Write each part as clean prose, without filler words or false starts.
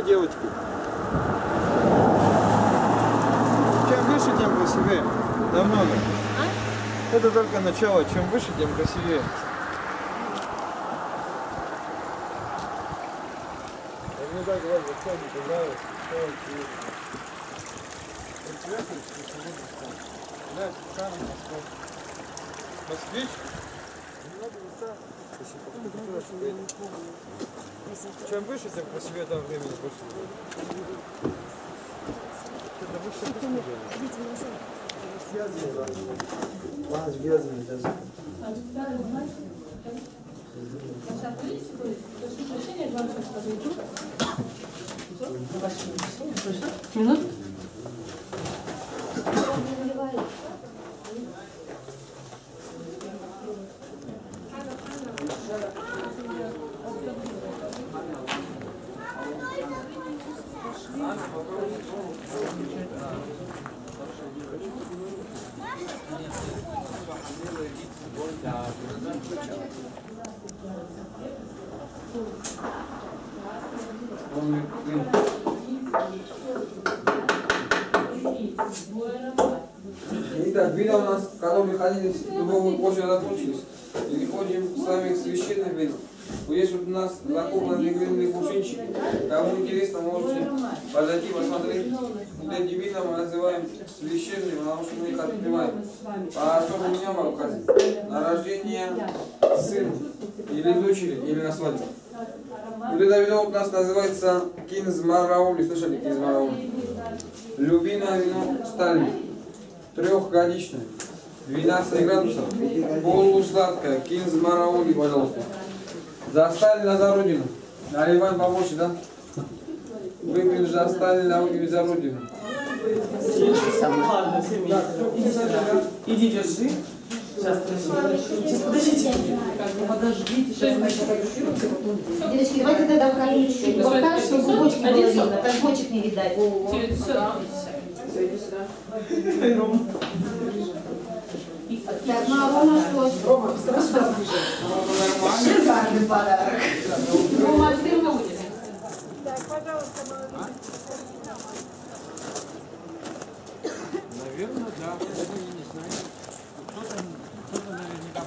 девочки? Чем выше, тем красивее. Намного. Это только начало. Чем выше, тем красивее. Мне так вас заходит, понравилось. Москвич? Чем выше, тем красивее, там времени больше. Минут? Итак, вина у нас, которые ходили с дубовой площади, закончились. Переходим с вами к священным винам. Вот здесь вот у нас закопаны глиняные кувшинчики. Кому интересно, можете подойти, посмотреть. Вот эти вина мы называем священными, потому что мы их открываем по особым дням в Абхазии. На рождение сына или дочери, или на свадьбу. Вот это вино у нас называется кинзмараули. Слышали кинзмараули? Любимое вино Сталина. Трехгодичное. 12 градусов. Полусладкое. Кинзмараули, пожалуйста. За Сталина, за Родину. Наливаем побольше, да? Выпьем за Сталина, выпьем за Родину. Иди, держи. Сейчас, подождите. Подождите, сейчас. Девочки, давайте тогда укажем чуть-чуть. Вот так, чтобы губочки было видно, так бочек не видать. Так, ну а Рома что? Рома, шикарный подарок. Рома, а теперь мы будем. Так, пожалуйста, молодец. Наверное, да. Это я не знаю. Кто-то наверняка.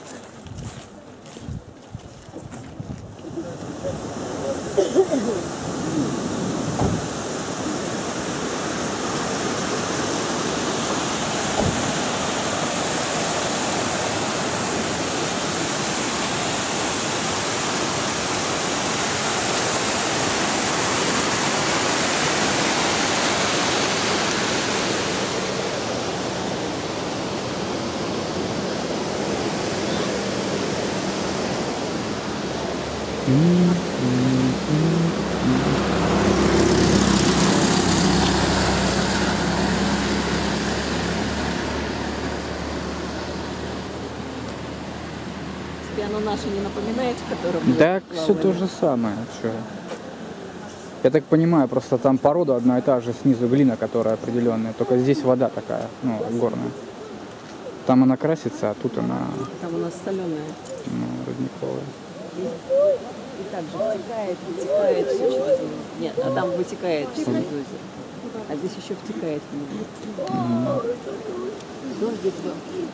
Тебе оно наше не напоминает, в котором мы Да, плавали? все то же самое. Что? Я так понимаю, просто там порода одна и та же, снизу глина, которая определенная. Только здесь вода такая, ну, горная. Там она красится, а тут она, Там у нас соленая. ну, родниковая. И также втекает, вытекает все через него. Нет, а там вытекает все из озера. А здесь еще втекает в него. Дождик был.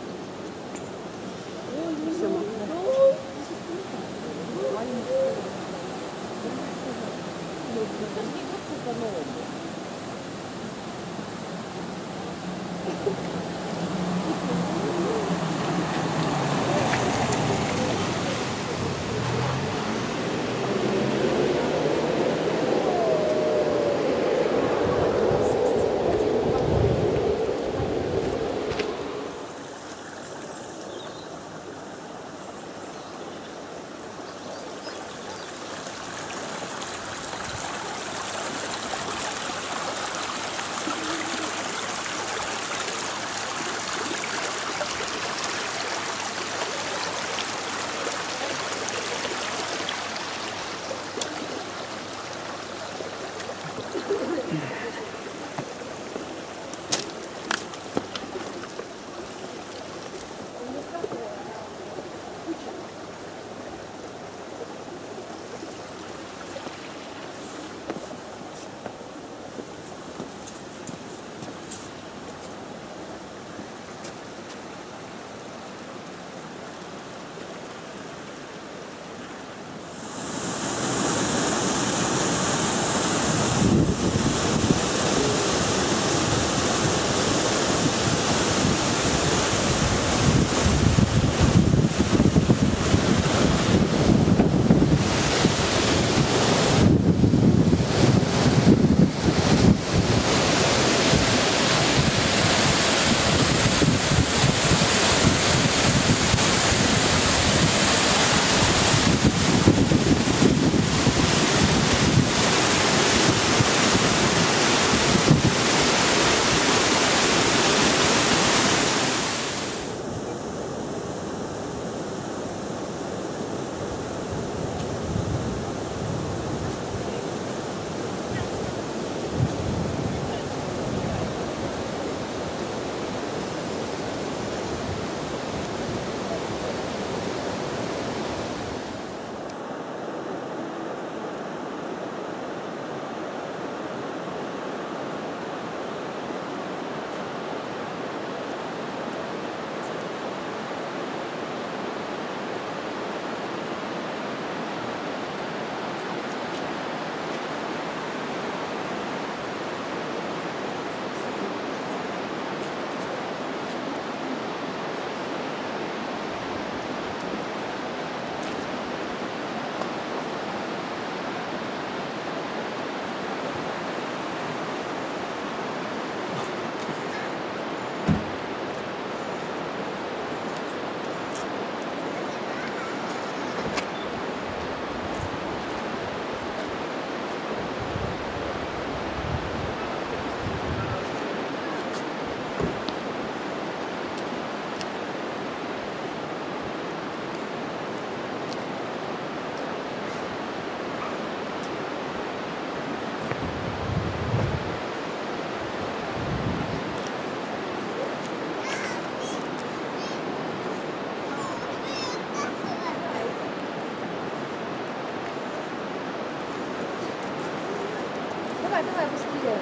Все мокро. давай, давай, быстрее.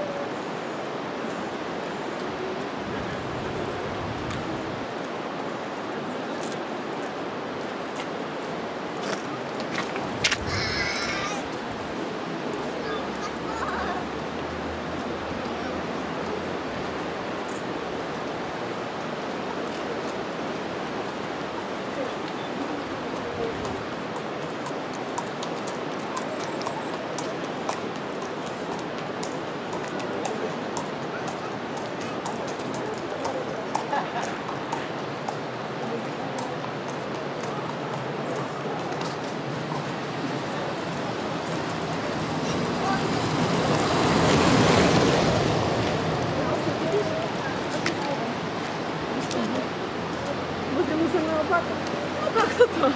Возле мусорного бака. Ну как-то так.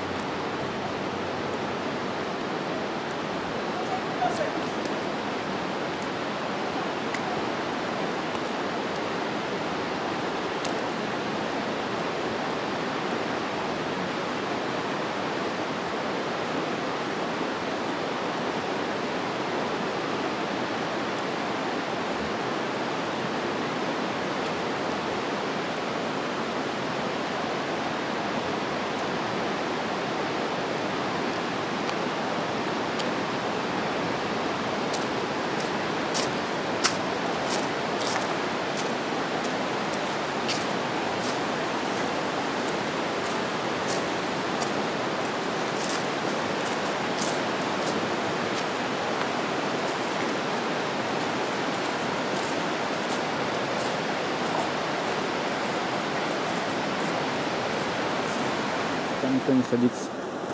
Там никто не садится.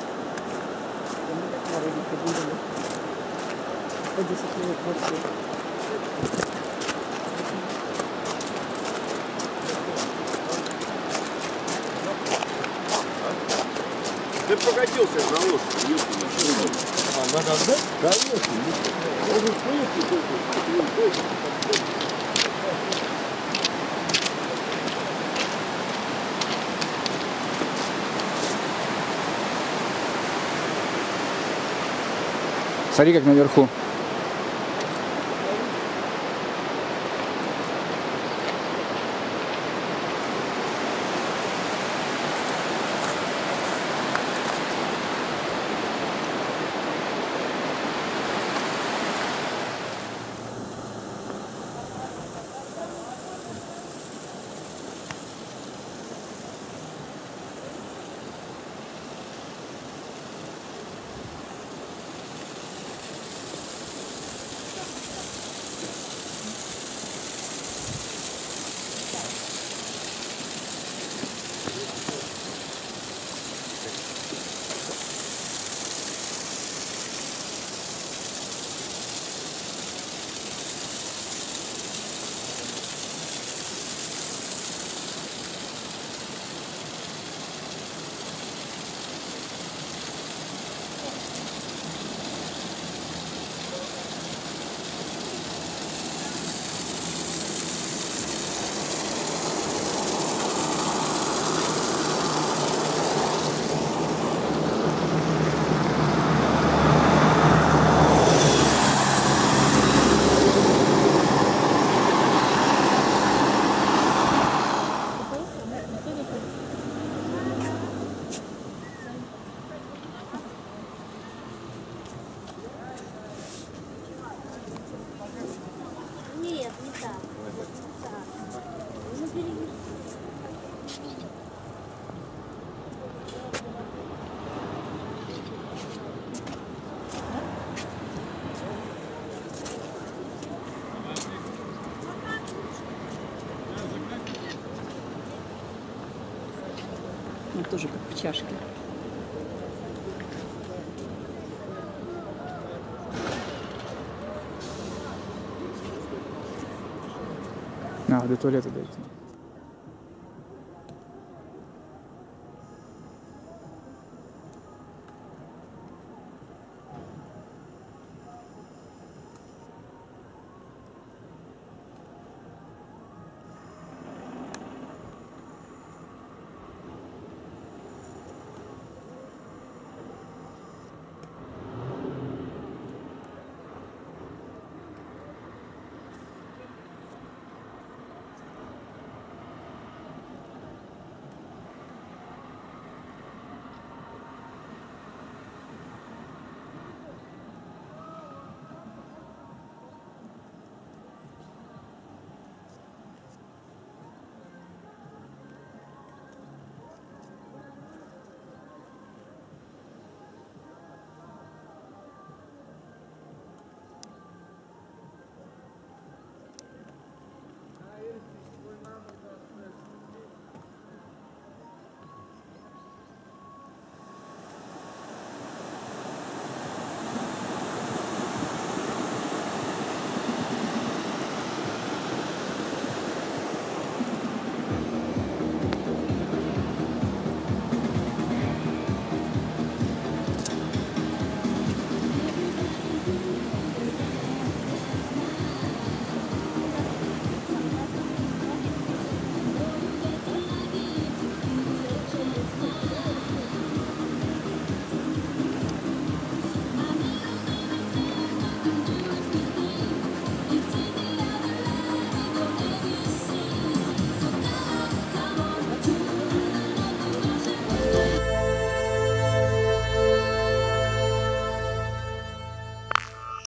По 10 минут вообще. Ты покатился на лошади, надо отдать? Конечно. Смотри, как наверху. Нет, не так. Так. Ну, переверни. Ну, тоже как в чашке. Надо до туалета дойти.